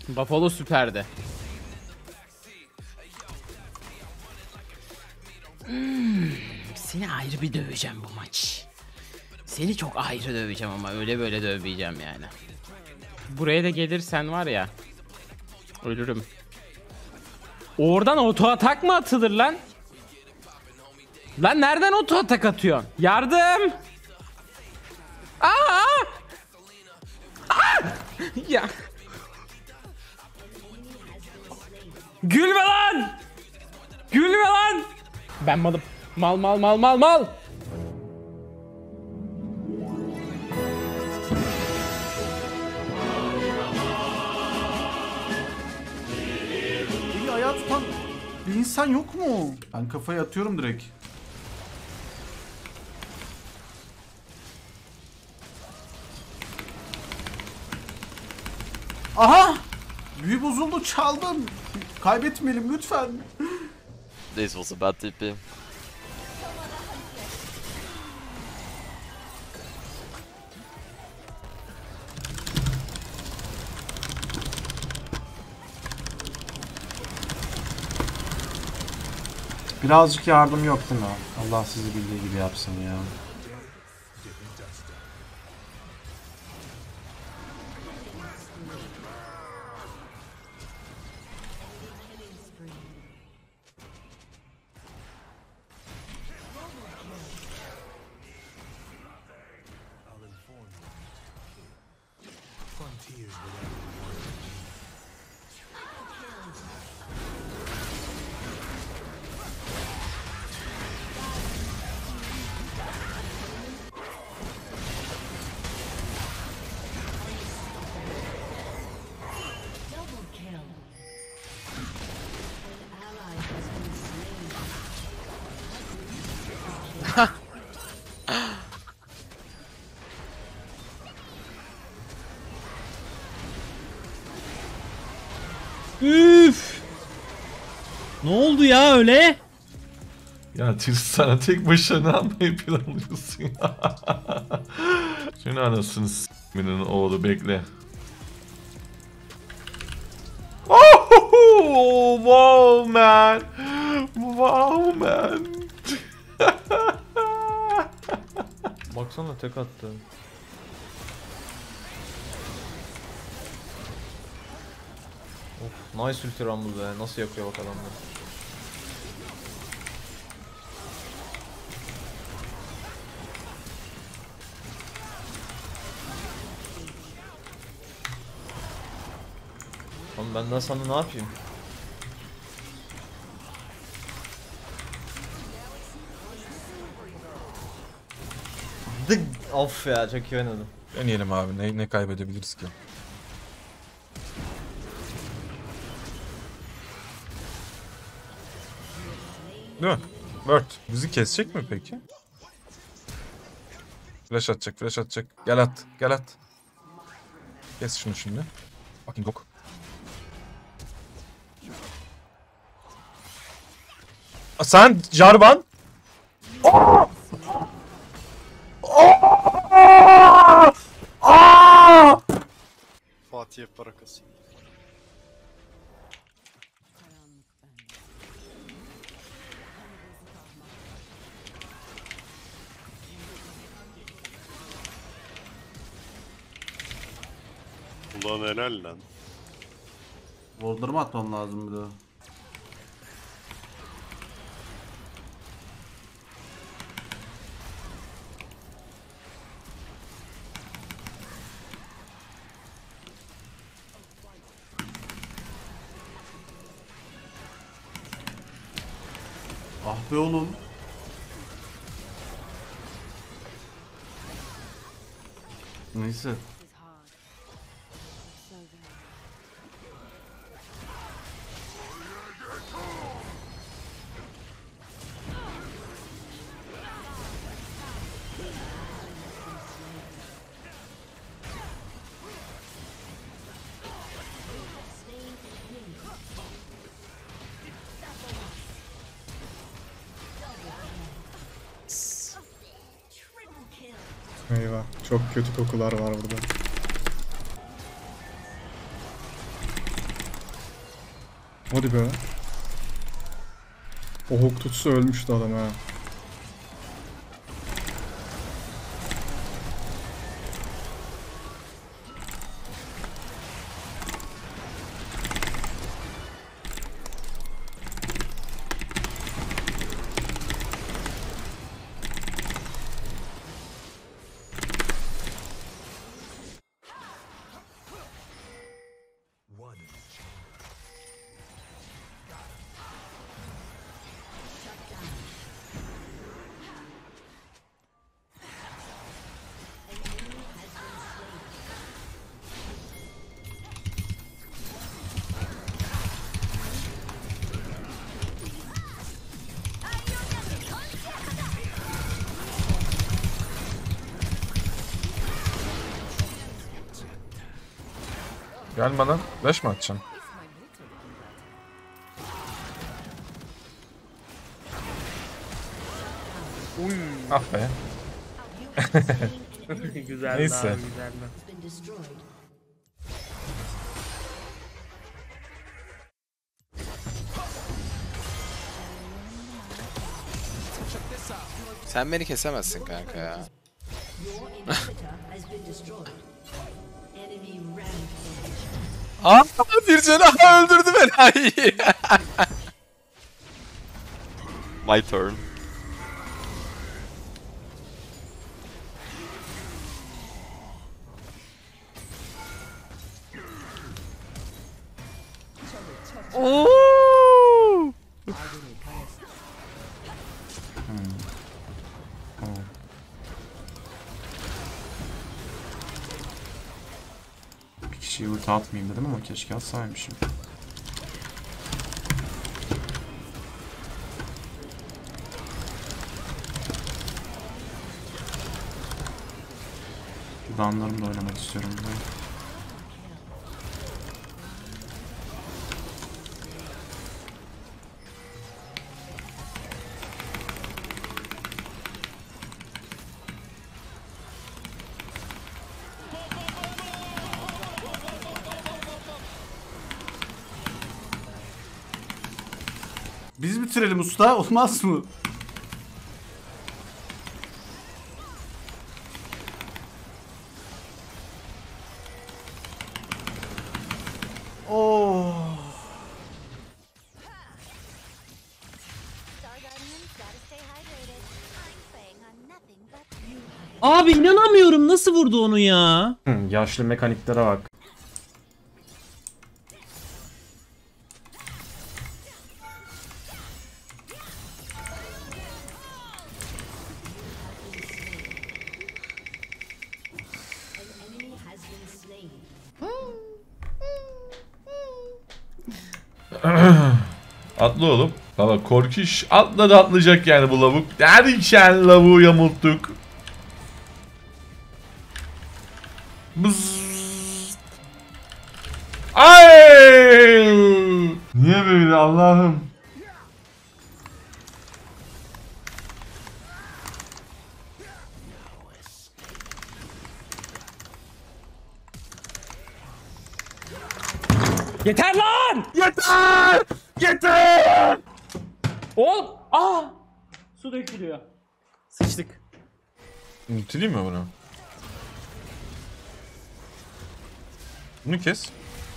Buffalo süperdi. Seni ayrı bir döveceğim bu maç. Seni çok ayrı döveceğim ama öyle böyle dövmeyeceğim yani. Buraya da gelirsen var ya. Ölürüm. Oradan oto atak mı atılır lan? Lan nereden oto atak atıyorsun? Yardım! Aa! Aa! Ya. Gülme lan! Gülme lan! Ben malım. Mal. Eli ayağı tutan bir insan yok mu? Ben kafaya atıyorum direkt. Aha! Büyü bozuldu, çaldım. Kaybetmeyelim lütfen. This was a bad TP. Birazcık yardım yok değil mi? Allah sizi bildiği gibi yapsın ya. Üf! Ne oldu ya öyle? Ya Tristan'a tek başına ne yapmayı planlıyorsun ya? Şunu anasını s**minin oğlu bekle. Oh, wow man. Wow man. Baksana tek attı. Of, nice ulti rumble be. Nasıl yakıyor bak adamlar. Oğlum benden sana ne yapayım? Of ya çok iyi oynadım. Deneyelim abi. Ne kaybedebiliriz ki? Değil mi? Word. Bizi kesecek mi peki? Flash atacak. Gel at. Kes şunu şimdi. Fucking gok. Sen Jarvan. Fatih Barakası. Ulan helal lan. Voldırma atmam lazım bir de. Ah be oğlum. Neyse. Eyvah. Çok kötü kokular var burada. Hadi be. O hook tutsa ölmüştü adam ha. Gel bana. Flash mı atacaksın? Ah be. Güzel Neyse. abi, güzel. Sen beni kesemezsin kanka ya. Aa, bir canı öldürdü beni. Ay. My turn. Bir kişiyi ulti atmayayım dedim ama keşke atsaymışım. Danlarımla oynamak istiyorum burayı. Biz bitirelim usta, olmaz mı? Oh. Abi inanamıyorum, nasıl vurdu onu ya? Yaşlı mekaniklere bak. Atla oğlum. Baba korkiş atladı, atlayacak yani bu lavuk. Derken lavuğu yamulttuk. Bızz. Ay! Niye böyle Allah'ım? Yeter lan! Yeter! Yeter! Oğlum! Aa! Su dökülüyor. Sıçtık. Unutileyim mi bunu? Bunu kes.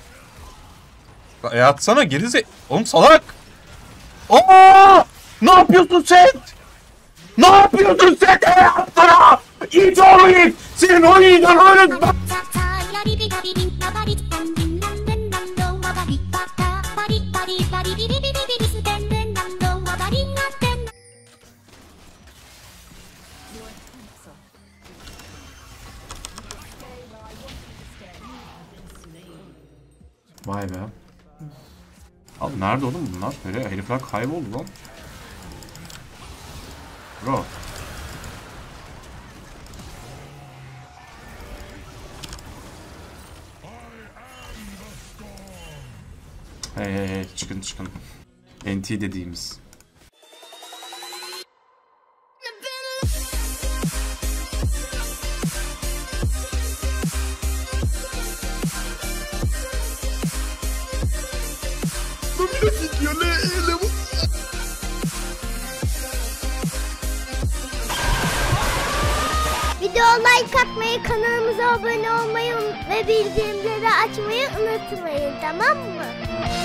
Atsana gerize... Oğlum salak! Aa! Ne yapıyorsun sen? Ne yapıyorsun sen? Atsana! İt oğlu it! Senin o iyiden öyle... Vay be. Abi nerede oğlum bunlar? Herifler kayboldu lan. Bro. Hey çıkın. NT dediğimiz. kanalımıza abone olmayı ve bildirimleri açmayı unutmayın, tamam mı?